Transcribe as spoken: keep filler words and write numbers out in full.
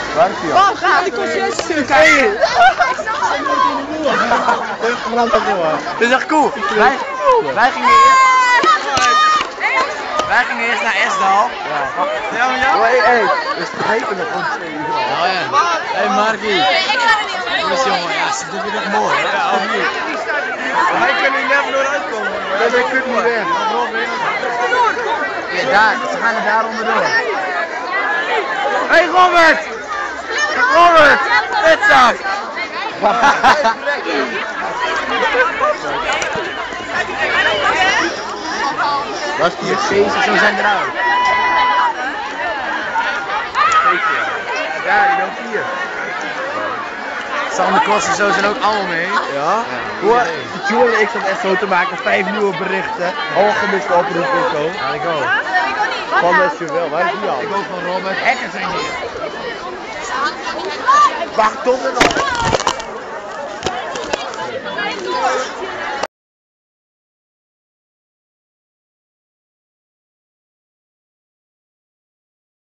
Waar is hij? Waarom gaat die concierge stuk? Hey! Dit is echt cool. Wij, wij gingen eerst... Wij gingen eerst naar Esdal. Ja. Ja, maar ja? Hé, hé. Dus vergeten we gewoon twee uur al. Oh ja. Hé, Markie. Dus jongen, ja, dit is echt mooi, hè? Ja, of niet? Wij kunnen hier nergens door uitkomen. Nee, wij kunnen niet weg. Ja, daar. Ze gaan er daar onderdoor. Hé, hey, Robert! Robert! Vetzak! Was die feestjes, zo zijn eruit. Daar, die loopt hier. Sander Kosten zo zijn ook allemaal mee. Ja? Hoe? Tjoen en ik zat echt zo te maken, vijf nieuwe berichten. Algemiste oproepen en zo. Ja, ik ook. Van mensen wel, waar is die al? Ik ook van Robert. Hackers zijn hier. Wacht tot en op.